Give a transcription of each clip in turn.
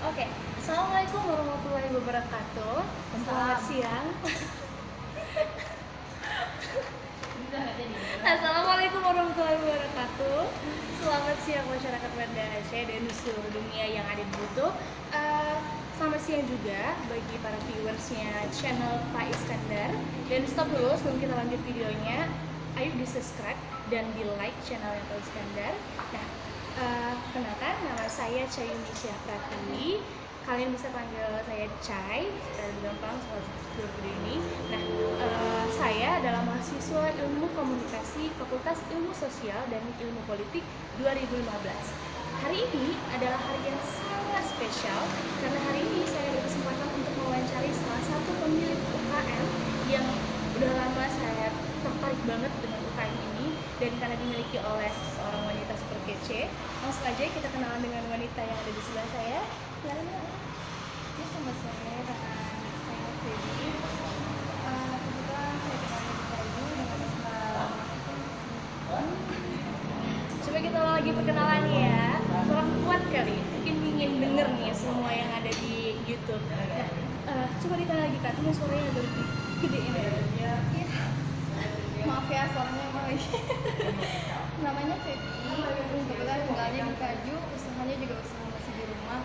Oke, Assalamualaikum warahmatullahi wabarakatuh. Selamat siang. Assalamualaikum warahmatullahi wabarakatuh. Selamat siang masyarakat Banda Aceh dan seluruh dunia yang ada di YouTube. Selamat siang juga bagi para viewersnya channel Pak Iskandar. Dan stop dulu sebelum kita lanjut videonya. Ayo di subscribe dan di like channelnya Pak Iskandar. Nah, kenalkan nama saya Cayuni Syahpratiwi. Kalian bisa panggil saya Cai supaya lebih gampang soal video ini. Nah, saya adalah mahasiswa Ilmu Komunikasi Fakultas Ilmu Sosial dan Ilmu Politik 2015. Hari ini adalah hari yang sangat spesial karena hari ini saya berkesempatan untuk mewawancari salah satu pemilik UKM yang udah lama saya tertarik banget dengan UKM ini, dan karena dimiliki oleh seorang wanita super kece. Langsung aja kita kenalan dengan wanita yang ada di sebelah saya. Ya, sama saya Feby. Kebetulan saya kenal di Bali dengan Islam. Coba kita ulang lagi perkenalan ya. Kurang kuat kali, mungkin ingin denger nih semua yang ada di YouTube. Nah, coba ditanya lagi Kak, cuma suaranya agak lebih gede ini ya. Maaf ya, suaranya emang lagi. Namanya Feby. Kebetulan tinggalnya di Kaju, usahanya juga usaha masih di rumah.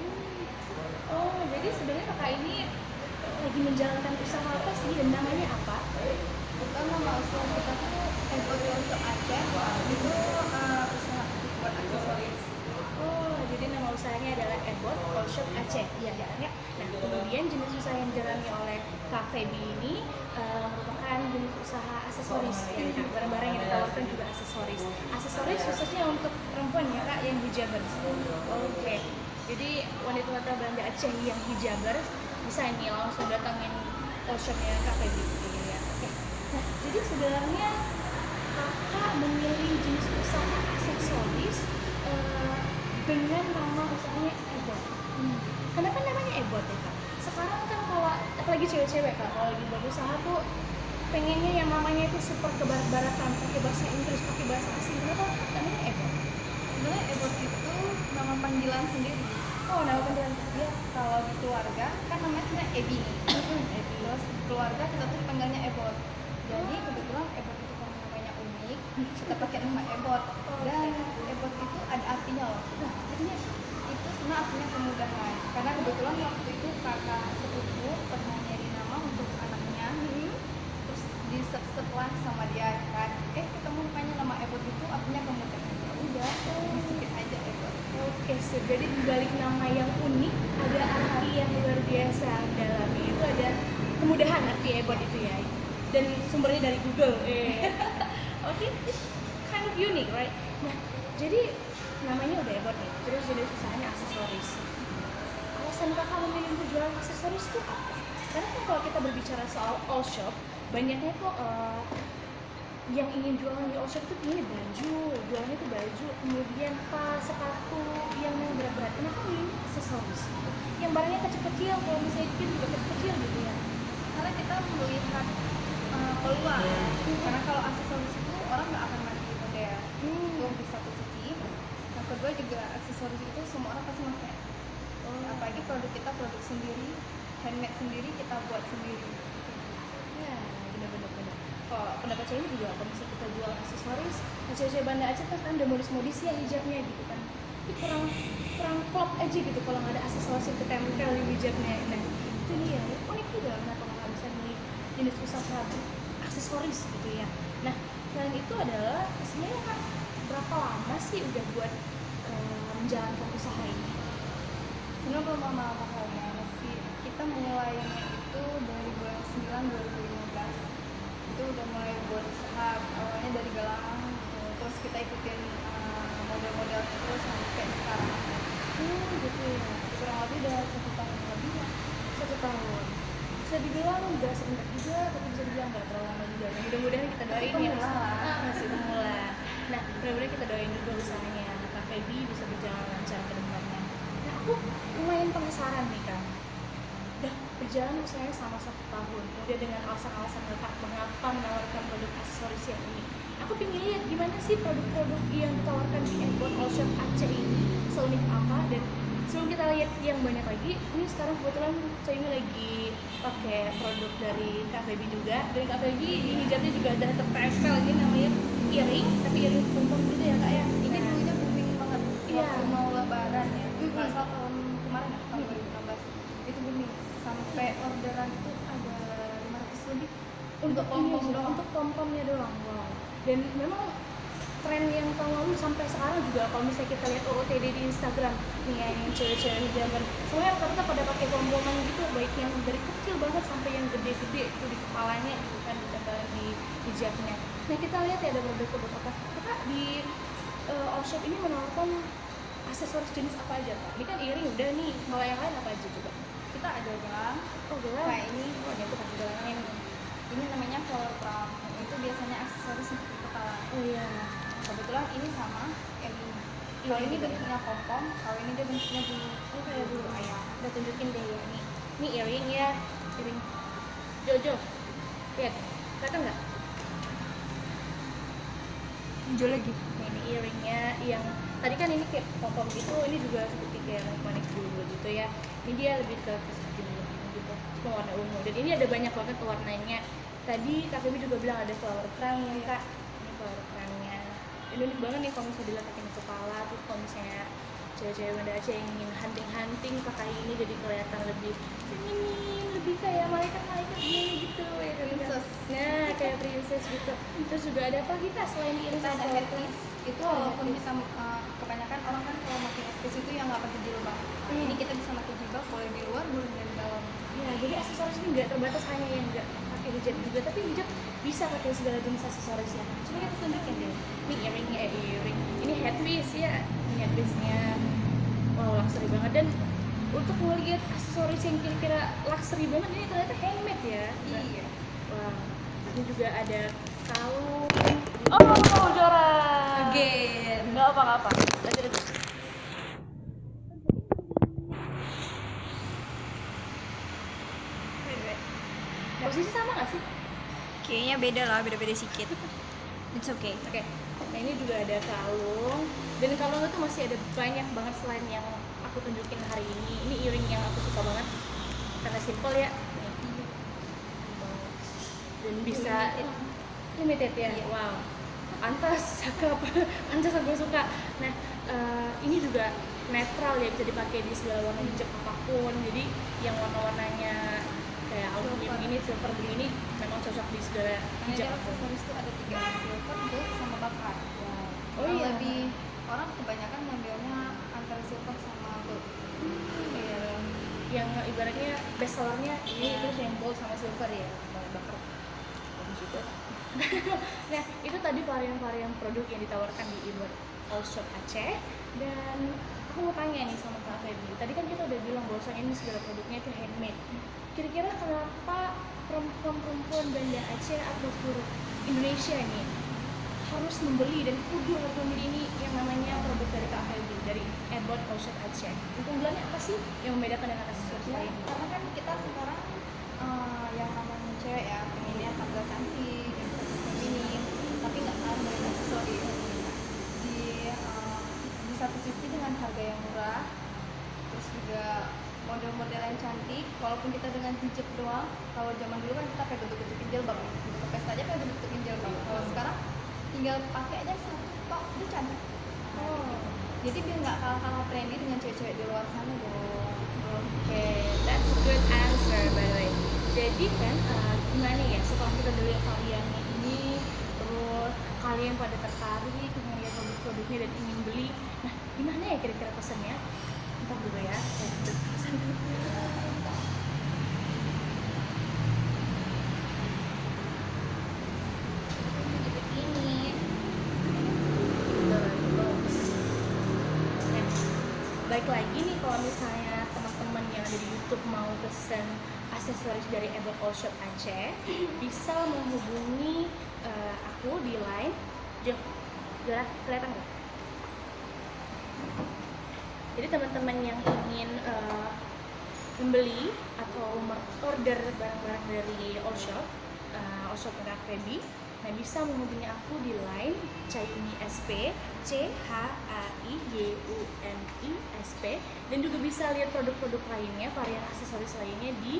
Oh, jadi sebenarnya kakak ini lagi menjalankan usaha apa sih dan namanya apa? Bukan, nama usaha kita tuh Ebot untuk Aceh. Itu usaha buat aksesoris. Oh, jadi nama usahanya adalah Ebot All Shop Aceh, iya ya. Nah, kemudian jenis usaha yang dijalani oleh Kak Feby ini merupakan jenis usaha aksesoris, ya Kak. Barang-barang yang ditawarkan juga aksesoris. Aksesoris khususnya untuk perempuan ya Kak, yang hijabers. Oke. Jadi wanita-wanita Banda Aceh yang hijabers bisa ini langsung datangin all shopnya Kak Feby gitu ya. Oke. Nah, jadi sebenarnya kakak memilih jenis usaha aksesoris dengan nama usahanya Ebot. Kenapa namanya Ebot ya Kak? Sekarang kan kalau apalagi cewek-cewek Kak, kalau lagi berusaha tuh pengennya yang namanya itu super kebarat-baratan, pakai bahasa Inggris, pakai bahasa asing. Kenapa namanya Ebot? Sebenarnya Ebot itu nama panggilan sendiri. Oh, nama panggilan Dia kalau di keluarga kan namanya sebenarnya Ebi nih. Ebi. Terus keluarga kita tuh panggilnya Ebot. Jadi kebetulan Ebot itu karena namanya unik, kita pakai nama Ebot. Dan Ebot itu ada artinya loh. Nah, artinya itu sebenarnya artinya kemudahan. Karena kebetulan waktu itu kakak sepupu pernah nyari nama untuk anaknya. Terus disep-seplah sama dia kan. Ketemu makanya nama Ebot itu artinya kemudahan. Ya udah, disebut aja Ebot. Oke, jadi dibalik nama yang unik ada arti yang luar biasa dalamnya. Itu ada kemudahan arti Ebot itu ya. Dan sumbernya dari Google. Oke, it's kind of unique, right? Nah, jadi namanya udah Ebot nih. Terus jenis usahanya aksesoris. Alasan kakak memilih untuk jualan aksesoris itu apa? Karena kan kalau kita berbicara soal all shop, banyaknya kok yang ingin jualan di all shop itu pilih baju, jualannya itu baju, kemudian tas, sepatu, yang berat-berat. Kenapa milihnya aksesoris? Yang barangnya kecil-kecil, kalau misalnya dikit juga kecil-kecil gitu ya. Karena kita melihat peluang. Karena kalau aksesoris itu orang nggak akan mati model. Itu di satu sisi. Yang kedua juga aksesoris itu semua orang pasti pakai. Apalagi produk kita produk sendiri, handmade sendiri, kita buat sendiri. Ya, benar-benar. Kalau pendapat saya ini juga kalau misalnya kita jual aksesoris, cewek-cewek Banda Aceh kan udah modis-modis ya hijabnya gitu kan. Tapi kurang klop aja gitu kalau nggak ada aksesoris itu tempel di hijabnya. Nah, itu dia unik juga kenapa nggak bisa milih jenis usaha aksesoris gitu ya. Nah, selain itu adalah sebenarnya kan berapa lama sih udah buat menjalankan usaha ini? Sebenarnya belum lama-lama kayaknya, masih kita mulainya itu dari bulan 9 2015. Itu udah mulai buat usaha, awalnya dari galang gitu. Terus kita ikutin model-model terus sampai sekarang. Gitu ya. Kurang lebih udah 1 tahun lebih ya. 1 tahun. Bisa dibilang udah sebentar juga, tapi bisa dibilang nggak terlalu lama juga. Nah, mudah-mudahan kita doain ya masih pemula. Nah, mudah-mudahan kita doain juga usahanya Kak Feby bisa berjalan lancar ke depannya. Nah, aku lumayan penasaran nih Kak. Udah berjalan usahanya sama 1 tahun, kemudian dengan alasan-alasan lengkap mengapa menawarkan produk aksesoris yang ini. Aku pengen lihat gimana sih produk-produk yang ditawarkan di Ebot All Shop Aceh ini, seunik apa dan Sebelum kita lihat yang banyak lagi, ini sekarang kebetulan Soimi lagi pakai produk dari Kak Feby juga. Dari Kak Feby di hijabnya juga ada tertempel ini namanya earring, tapi earring pompom gitu ya Kak ya. Ini dulunya booming banget Iya. waktu mau lebaran ya. Masa tahun kemarin ya, tahun 2016 itu booming sampai orderan itu ada 500 lebih untuk pom-pom ini, doang. untuk pom-pomnya doang. Wow. Dan memang tren yang tahun lalu sampai sekarang juga kalau misalnya kita lihat OOTD di Instagram nih ya, yang cewek-cewek hijaban semuanya rata-rata pada pakai pom-poman gitu, baik yang dari kecil banget sampai yang gede-gede itu di kepalanya gitu kan, ditempelin di hijabnya. Nah kita lihat ya ada produk-produk apa kita di all shop ini menawarkan aksesoris jenis apa aja Kak? Ini kan earring udah nih, kalau yang lain apa aja coba? Kita ada gelang Oh gelang, kayak ini. oh ini tuh kasih gelangnya nih. Ini namanya flower crown. Itu biasanya aksesoris untuk di kepala. Oh iya. Kebetulan ini sama yang ini. Kalau ini bentuknya pom-pom, kalau ini dia bentuknya bulu. Oh kayak bulu ayam. udah tunjukin deh ya nih. Ini earring ya, earring Jojo. Lihat, kelihatan nggak? Hijau lagi. Nah, ini earringnya yang tadi kan ini kayak pom-pom gitu, ini juga seperti kayak manik dulu gitu ya. Ini dia lebih ke seperti dulu gitu, cuma warna ungu. Dan ini ada banyak banget warnanya. Tadi Kak Feby juga bilang ada flower crown ya Kak. Ini flower crownnya. Dan unik banget nih kalau misalnya diletakin di kepala, terus kalau misalnya cewek-cewek Banda Aceh yang ingin hunting-hunting pakai ini jadi kelihatan lebih feminim, lebih kayak malaikat-malaikat gitu ya kan? Princess. Nah kayak princess gitu. Terus juga ada apa kita selain ini Kita ada headpiece. Itu walaupun headpiece. kita kebanyakan orang kan kalau pakai headpiece itu yang nggak pakai jilbab. Ini kita bisa pakai jilbab, boleh di luar, boleh dari dalam. Ya, jadi aksesoris ini nggak terbatas hanya yang nggak pakai hijab juga, tapi hijab bisa pakai segala jenis aksesorisnya. Coba kita tunjukin deh. Ini earringnya, earring. Ini headpiece ya, ini headpiece-nya. Wow, luxury banget. Dan untuk melihat aksesoris yang kira-kira luxury banget, ini ternyata handmade ya. Iya. Wow. Ini juga ada kalung. Oh, juara. Again. Nggak apa-apa. Lanjut. Posisi sama nggak sih? Kayaknya beda lah, beda-beda sedikit. It's okay. Oke, nah ini juga ada kalung. Dan kalung itu masih ada banyak banget selain yang aku tunjukin hari ini. Ini earring yang aku suka banget karena simple ya. Nih. Dan bisa limited ya. Iya. Wow, pantas, cakep, pantas aku suka. Nah, ini juga netral ya, bisa dipakai di segala warna hijab apapun. Jadi yang warna-warnanya kayak aluminium ini, silver begini memang cocok di segala Hijab hijab apapun. aksesoris itu ada 3, silver, gold, sama bakar. Oh Kalau iya. lebih orang kebanyakan ngambilnya antara silver sama gold. Iya, yang ibaratnya best sellernya ini terus yang gold sama silver ya, kalau bakar bagus juga. Nah itu tadi varian-varian produk yang ditawarkan di Edward All Shop Aceh. Dan aku mau tanya nih sama Kak Feby, tadi kan kita udah bilang bahwasanya ini segala produknya itu handmade. Kira-kira kenapa perempuan-perempuan Banda Aceh atau seluruh Indonesia nih harus membeli dan kudu harus membeli ini yang namanya produk dari Kak Feby, dari Edward All Shop Aceh? Keunggulannya apa sih yang membedakan dengan aksesoris Ya, lain? karena kan kita sekarang yang namanya cewek ya, pengennya tampil cantik, yang feminim, tapi nggak tahu beli aksesoris. Di satu sisi dengan harga yang murah, terus juga model-model yang cantik. Walaupun kita dengan hijab doang, kalau zaman dulu kan kita pakai bentuk-bentukin jilbab, untuk ke pesta aja pakai bentuk-bentukin jilbab. Kalau sekarang tinggal pakai aja satu tok, udah cantik. Oh, Jadi biar nggak kalah-kalah trendy dengan cewek-cewek di luar sana dong. oke, that's a good answer by the way. Jadi kan gimana ya, setelah kita lihat variannya ini, terus kalian pada tertarik melihat produk-produknya dan ingin beli, nah gimana ya kira-kira pesannya? Entar dulu ya. Ini. Nah, baik lagi nih kalau misalnya teman-teman yang ada di YouTube mau pesen aksesoris dari Edward All Shop Aceh, bisa menghubungi aku di line. Kelihatan nggak? Jadi teman-teman yang ingin membeli atau order barang-barang dari All Shop Kak Feby, Nah, bisa menghubungi aku di line Cahyuni SP, CHAIYUNI SP, dan juga bisa lihat produk-produk lainnya, varian aksesoris lainnya di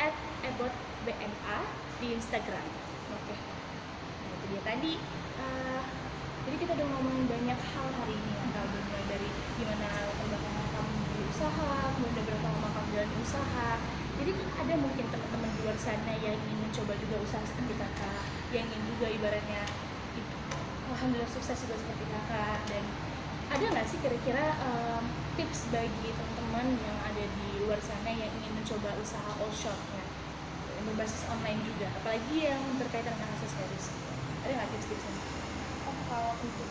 @ebotbna di Instagram. Oke. Nah, itu dia tadi. Jadi kita udah ngomongin banyak hal hari ini ya, Kak. Udah mulai dari gimana latar belakang kamu berusaha, kemudian udah berapa lama kamu jalan usaha. Jadi ada mungkin teman-teman di luar sana yang ingin mencoba juga usaha seperti kakak, yang ingin juga ibaratnya alhamdulillah sukses juga seperti kakak. Dan ada nggak sih kira-kira tips bagi teman-teman yang ada di luar sana yang ingin mencoba usaha all shop ya, yang berbasis online juga, apalagi yang berkaitan dengan aksesoris? Ada nggak tips-tipsnya? Kalau untuk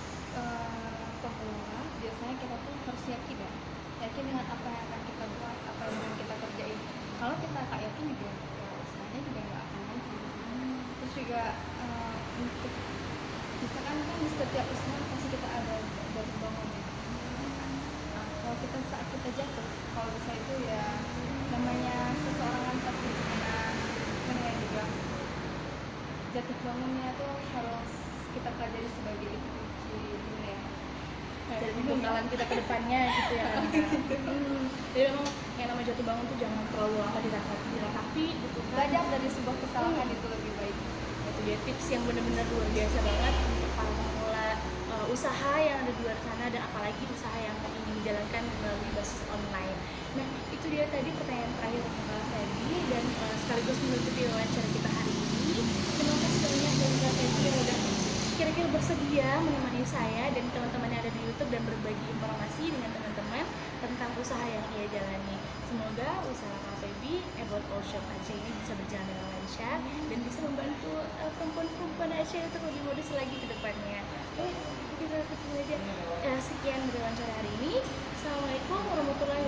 pemula biasanya kita tuh harus yakin ya, yakin dengan apa yang akan kita buat, apa yang akan kita kerjain. Kalau kita tak yakin juga ya usahanya juga nggak akan maju. Terus juga untuk misalkan kan di setiap usaha pasti kita ada jatuh bangun ya. Nah, kalau kita saat kita jatuh, kalau bisa itu ya namanya seseorang kan pasti kena yang dibilang jatuh bangunnya tuh harus kita pelajari sebagai uji dunia. Dari pembekalan kita ke depannya gitu ya kan. Jadi memang yang namanya jatuh bangun tuh jangan terlalu lama diratapi gitu kan. Belajar dari sebuah kesalahan itu lebih baik. Itu dia tips yang benar-benar luar biasa banget untuk para pemula usaha yang ada di luar sana, dan apalagi usaha yang ingin dijalankan melalui basis online. Nah, itu dia tadi pertanyaan terakhir untuk Kak Feby, dan sekaligus menutupi wawancara kita hari ini. Terima kasih banyak dari Kak Feby yang udah kira-kira bersedia menemani saya dan teman-teman yang ada di YouTube dan berbagi informasi dengan teman-teman tentang usaha yang ia jalani. Semoga usaha Kak Feby Ebot All Shop Aceh ini bisa berjalan dengan lancar dan bisa membantu perempuan-perempuan Aceh untuk lebih modus lagi ke depannya. Kita tutup aja. Sekian dari wawancara hari ini. Assalamualaikum warahmatullahi